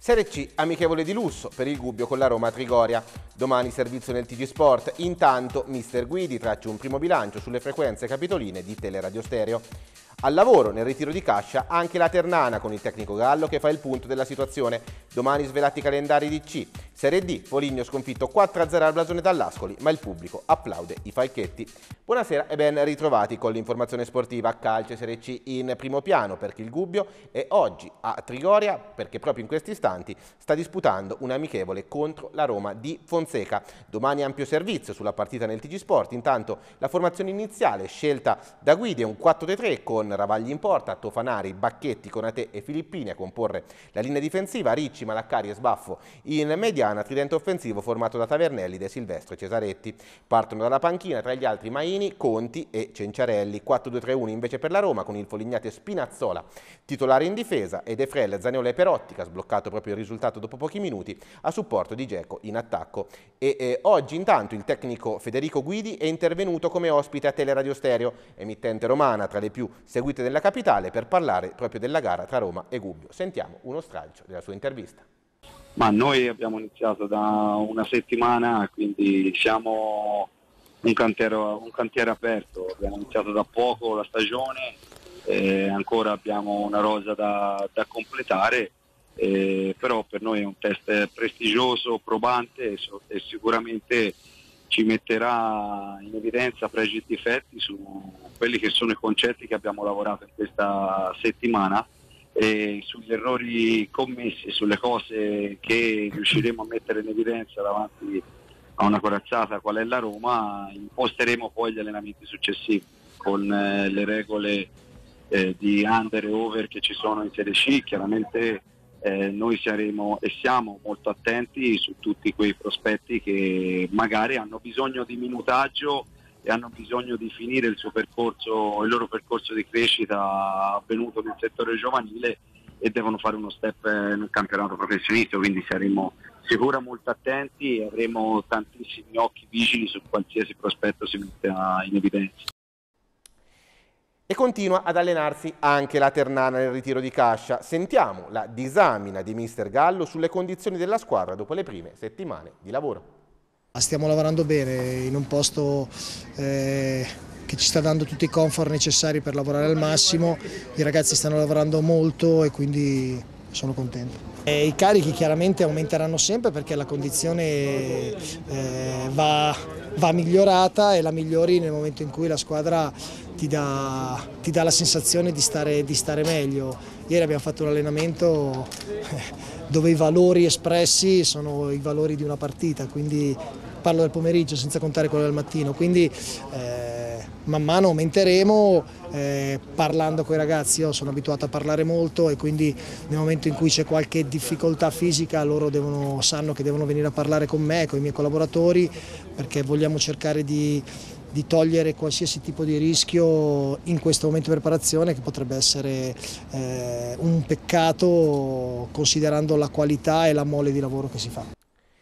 Serie C, amichevole di lusso per il Gubbio con la Roma Trigoria. Domani servizio nel TG Sport. Intanto mister Guidi traccia un primo bilancio sulle frequenze capitoline di Teleradio Stereo. Al lavoro nel ritiro di Cascia anche la Ternana con il tecnico Gallo che fa il punto della situazione. Domani svelati i calendari di C. Serie D, Foligno sconfitto 4-0 al Blasone dall'Ascoli, ma il pubblico applaude i falchetti. Buonasera e ben ritrovati con l'informazione sportiva. Calcio Serie C in primo piano perché il Gubbio è oggi a Trigoria perché proprio in questi istanti sta disputando un amichevole contro la Roma di Fonseca. Domani ampio servizio sulla partita nel TG Sport. Intanto la formazione iniziale scelta da Guidi è un 4-3 con Ravagli in porta, Tofanari, Bacchetti, Konate e Filippini a comporre la linea difensiva, Ricci, Malaccari e Sbaffo in mediana, tridente offensivo formato da Tavernelli, De Silvestro e Cesaretti. Partono dalla panchina tra gli altri Maini, Conti e Cenciarelli. 4-2-3-1 invece per la Roma con il Folignate Spinazzola titolare in difesa e De Frel, Zaniolo e Perotti che ha sbloccato proprio il risultato dopo pochi minuti a supporto di Dzeko in attacco. Oggi intanto il tecnico Federico Guidi è intervenuto come ospite a Teleradio Stereo, emittente romana tra le più seguite della capitale, per parlare proprio della gara tra Roma e Gubbio. Sentiamo uno stralcio della sua intervista. Ma noi abbiamo iniziato da una settimana, quindi siamo un cantiere aperto, abbiamo iniziato da poco la stagione, ancora abbiamo una rosa da completare, però per noi è un test prestigioso, probante e sicuramente ci metterà in evidenza pregi e difetti su quelli che sono i concetti che abbiamo lavorato in questa settimana e sugli errori commessi, sulle cose che riusciremo a mettere in evidenza davanti a una corazzata qual è la Roma. Imposteremo poi gli allenamenti successivi con le regole di under e over che ci sono in Serie C. Chiaramente noi saremo e siamo molto attenti su tutti quei prospetti che magari hanno bisogno di minutaggio e hanno bisogno di finire il loro percorso di crescita avvenuto nel settore giovanile e devono fare uno step nel campionato professionistico, quindi saremo sicura molto attenti e avremo tantissimi occhi vigili su qualsiasi prospetto si metta in evidenza. E continua ad allenarsi anche la Ternana nel ritiro di Cascia. Sentiamo la disamina di mister Gallo sulle condizioni della squadra dopo le prime settimane di lavoro. Stiamo lavorando bene in un posto che ci sta dando tutti i comfort necessari per lavorare al massimo. I ragazzi stanno lavorando molto e quindi sono contento. I carichi chiaramente aumenteranno sempre perché la condizione va migliorata e la migliori nel momento in cui la squadra ti dà la sensazione di stare meglio. Ieri abbiamo fatto un allenamento dove i valori espressi sono i valori di una partita, quindi parlo del pomeriggio senza contare quello del mattino, quindi man mano aumenteremo parlando con i ragazzi. Io sono abituato a parlare molto e quindi nel momento in cui c'è qualche difficoltà fisica loro sanno che devono venire a parlare con me, con i miei collaboratori, perché vogliamo cercare di togliere qualsiasi tipo di rischio in questo momento di preparazione, che potrebbe essere un peccato considerando la qualità e la mole di lavoro che si fa.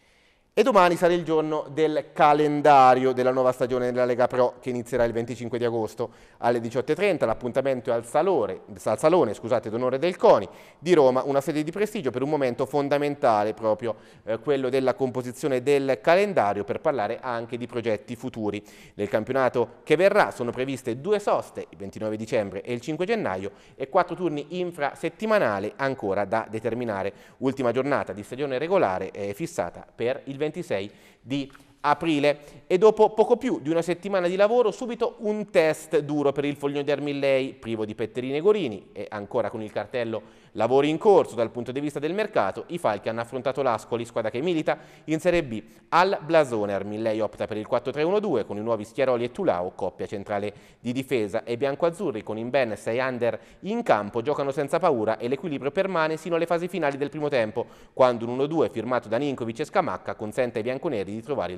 E domani sarà il giorno del calendario della nuova stagione della Lega Pro che inizierà il 25 di agosto alle 18:30. L'appuntamento è al Salone d'Onore del CONI di Roma, una sede di prestigio per un momento fondamentale, proprio quello della composizione del calendario, per parlare anche di progetti futuri. Nel campionato che verrà sono previste 2 soste, il 29 dicembre e il 5 gennaio, e 4 turni infrasettimanali ancora da determinare. Ultima giornata di stagione regolare è fissata per il 26 di aprile. E dopo poco più di una settimana di lavoro subito un test duro per il Foligno di Armillei, privo di Petterini e Gorini e ancora con il cartello lavori in corso dal punto di vista del mercato. I Falchi hanno affrontato l'Ascoli, squadra che milita in Serie B al Blasone. Armillei opta per il 4-3-1-2 con i nuovi Schiaroli e Tulao, coppia centrale di difesa, e biancoazzurri con Imben e 6 under in campo giocano senza paura e l'equilibrio permane sino alle fasi finali del primo tempo, quando un 1-2 firmato da Ninkovic e Scamacca consente ai bianconeri di trovare il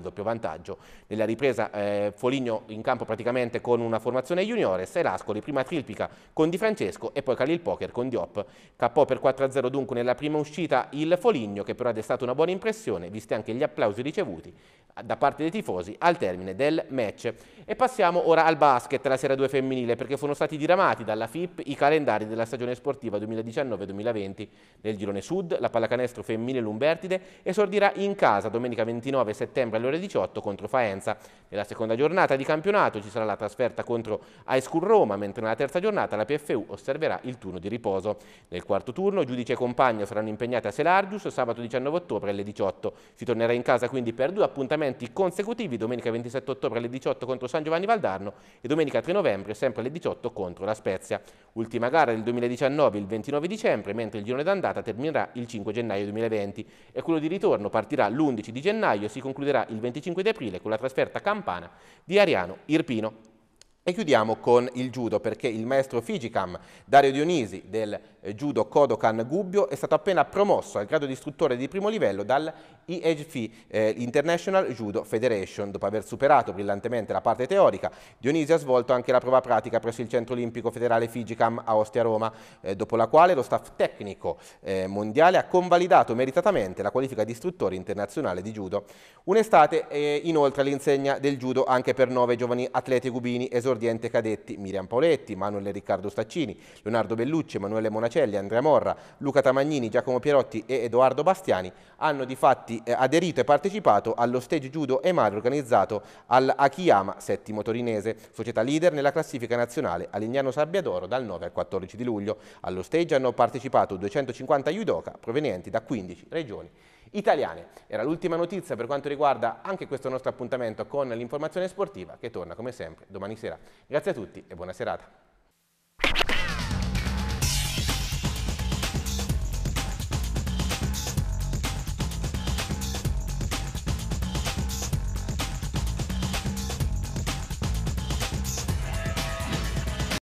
doppio vantaggio. Nella ripresa Foligno in campo praticamente con una formazione juniores e l'Ascoli, prima Trilpica con Di Francesco e poi Khalil Poker con Diop. KO per 4-0 dunque nella prima uscita il Foligno, che però ha destato una buona impressione, visti anche gli applausi ricevuti da parte dei tifosi al termine del match. E passiamo ora al basket, la Serie 2 femminile, perché sono stati diramati dalla FIP i calendari della stagione sportiva 2019-2020. Nel girone sud la pallacanestro femminile Lumbertide esordirà in casa domenica 29 settembre alle ore 18 contro Faenza. Nella seconda giornata di campionato ci sarà la trasferta contro High School Roma, mentre nella terza giornata la PFU osserverà il turno di riposo. Nel quarto turno Giudice e compagno saranno impegnati a Selargius sabato 19 ottobre alle 18. Si tornerà in casa quindi per 2 appuntamenti consecutivi, domenica 27 ottobre alle 18 contro San Giovanni Valdarno e domenica 3 novembre sempre alle 18 contro la Spezia. Ultima gara del 2019 il 29 dicembre, mentre il girone d'andata terminerà il 5 gennaio 2020 e quello di ritorno partirà l'11 di gennaio e si concluderà il 25 di aprile con la trasferta campana di Ariano Irpino. E chiudiamo con il judo, perché il maestro Figicam Dario Dionisi del Judo Kodokan Gubbio è stato appena promosso al grado di istruttore di primo livello dal IHF, International Judo Federation. Dopo aver superato brillantemente la parte teorica, Dionisi ha svolto anche la prova pratica presso il Centro Olimpico Federale Figicam a Ostia Roma, dopo la quale lo staff tecnico mondiale ha convalidato meritatamente la qualifica di istruttore internazionale di judo. Un'estate inoltre all'insegna del judo anche per 9 giovani atleti cubini esordienti cadetti: Miriam Pauletti, Manuel e Riccardo Staccini, Leonardo Bellucci, Emanuele Monacelli, Andrea Morra, Luca Tamagnini, Giacomo Pierotti e Edoardo Bastiani hanno difatti aderito e partecipato allo stage judo EMAR organizzato all'Akiyama, settimo torinese, società leader nella classifica nazionale a Lignano Sabbiadoro dal 9 al 14 di luglio. Allo stage hanno partecipato 250 judoka provenienti da 15 regioni italiane. Era l'ultima notizia per quanto riguarda anche questo nostro appuntamento con l'informazione sportiva, che torna come sempre domani sera. Grazie a tutti e buona serata.